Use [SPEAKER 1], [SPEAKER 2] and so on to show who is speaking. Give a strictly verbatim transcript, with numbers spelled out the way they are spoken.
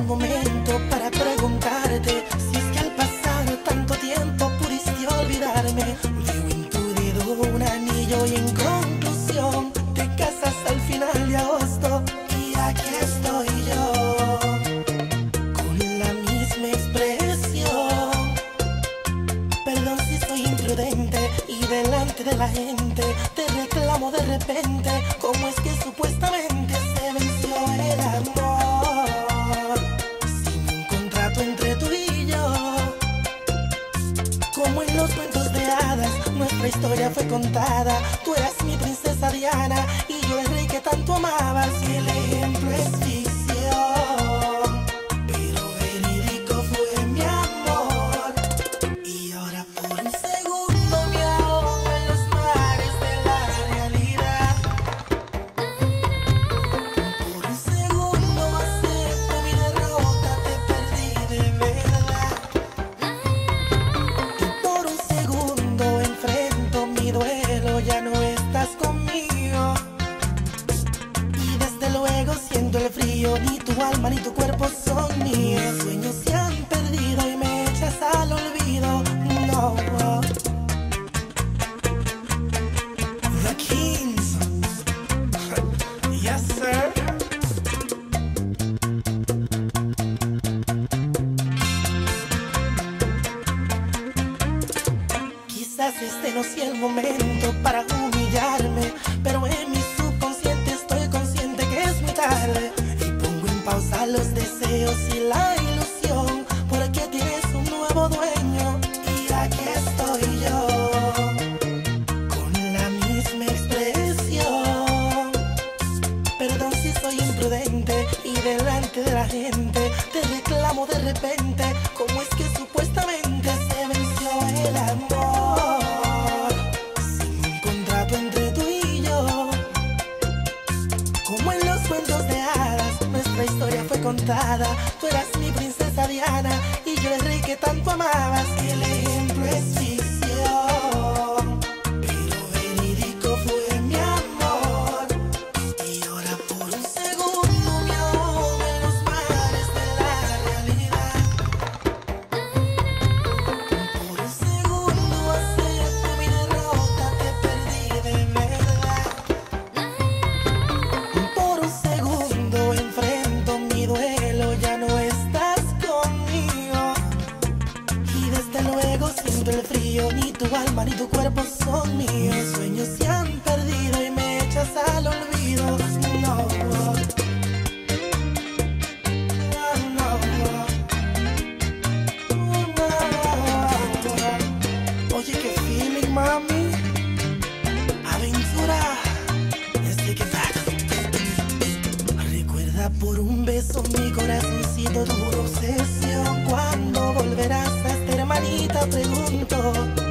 [SPEAKER 1] momento para preguntarte si es que al pasar tanto tiempo pudiste olvidarme. Veo en tu dedo un anillo y en conclusión te casas al final de agosto. Y aquí estoy yo con la misma expresión. Perdón si soy imprudente y delante de la gente te reclamo de repente. ¿Cómo es que supuestamente se venció el amor sin un contrato entre tú y yo? Como en los cuentos de hadas, nuestra historia fue contada. Tú eras mi princesa Diana y yo el rey que tanto amabas. Y el ejemplo es ficción, pero verídico fue mi amor. Y ahora por un segundo me ahogo en los mares de la realidad. Por un segundo acepto mi derrota, te perdí de verdad. Y por un segundo enfrento mi duelo, ya no estás conmigo. Y desde luego siento el frío, ni tu alma ni tu cuerpo son míos. Mis sueños se han perdido y me echas al olvido. No. The Kings. Yes, sir. Quizás este no sea el momento para humillarme, pero en mi subconsciente estoy consciente que es muy tarde. Y pongo en pausa los deseos y la ilusión, porque tienes un nuevo dueño. Y aquí estoy yo con la misma expresión. Perdón si soy imprudente y delante de la gente te reclamo de repente. ¿Cómo es que supuestamente se venció el amor sin un contrato entre tú y yo? Como en los cuentos de hadas, nuestra historia fue contada. Tú eras mi princesa Diana y yo el rey que tanto amabas. Y el ejemplo es ficción, pero verídico fue mi amor. Y ahora por un segundo me ahogo en los mares de la realidad. Por un segundo acepto mi derrota, te perdí de verdad. Por un segundo enfrento mi duelo, ya no estás conmigo. Y desde luego siento el frío, ni tu alma ni tu cuerpo son míos. Mis sueños se han perdido y me echas al olvido. No, no, no. Oye, qué feeling, mami. Aventura. Este que tal. Recuerda por un beso mi corazoncito duro obsesión. ¿Cuándo volverás a esta hermanita? Pregunto.